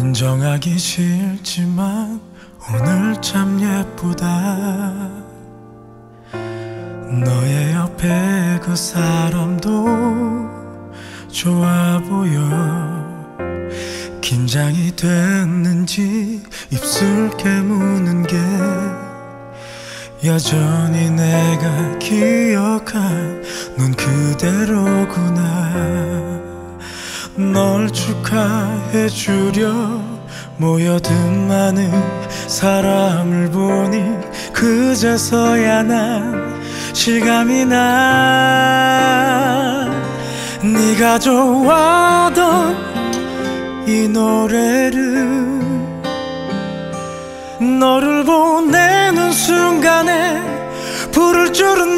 인정하기 싫지만 오늘 참 예쁘다. 너의 옆에 그 사람도 좋아 보여. 긴장이 됐는지 입술 깨무는 게 여전히 내가 기억한 넌 그대로구나. 널 축하해주려 모여든 많은 사람을 보니 그제서야 난 실감이 나. 네가 좋아하던 이 노래를 너를 보내는 순간에 부를 줄은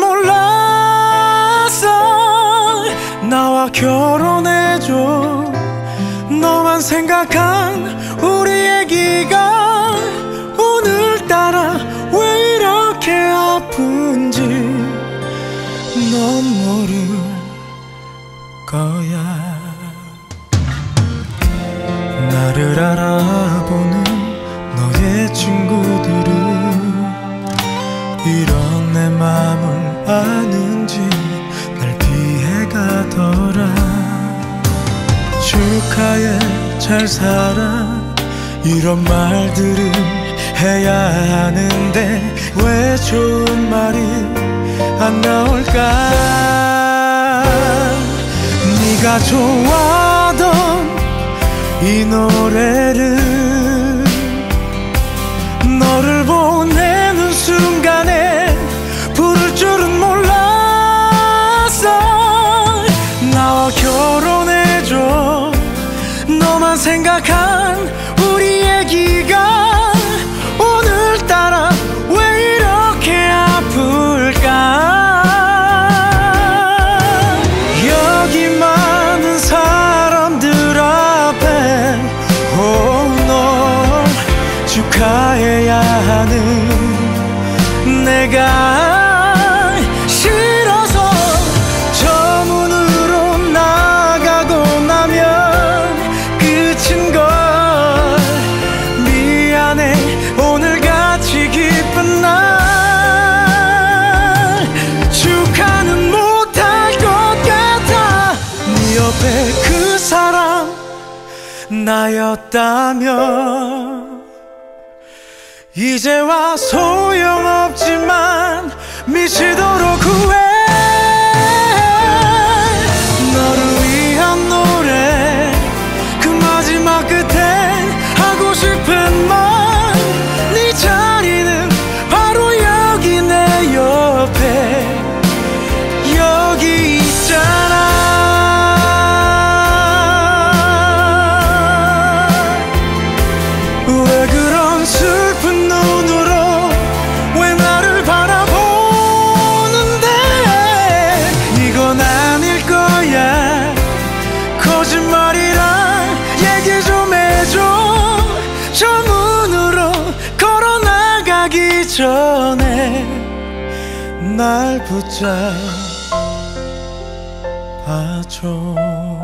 몰랐어. 나와 결혼해줘. 너만 생각한 우리 애기가 오늘따라 왜 이렇게 아픈지 넌 모를 거야. 나를 알아보는 너의 친구들은 이런 내 맘을 아는지 날 피해가더라. 축하해 잘 살아 이런 말들을 해야 하는데 왜 좋은 말이 안 나올까. 네가 좋아하던 이 노래를 너를 보내는 순간에 부를 줄은 몰랐어. 나와 결혼해줘. 너만 생각한 우리 애기가 오늘따라 왜 이렇게 아플까. 여기 많은 사람들 앞에 널 축하해야 하는 내가 싫어서 저 문으로 나가고 나면 끝인 걸. 미안해 오늘같이 기쁜 날 축하는 못할 것 같아. 네 옆에 그 사람 나였다면 이제와 소용없지만 미치도록 후회. 너를 위한 노래 그 마지막 끝엔 하고 싶은 말. 네 자리는 바로 여기 내 옆에 여기 있잖아. 왜 그런 슬픈 눈으로 왜 나를 바라보는데. 이건 아닐 거야 거짓말이란 얘기 좀 해줘. 저 문으로 걸어 나가기 전에 날 붙잡아줘.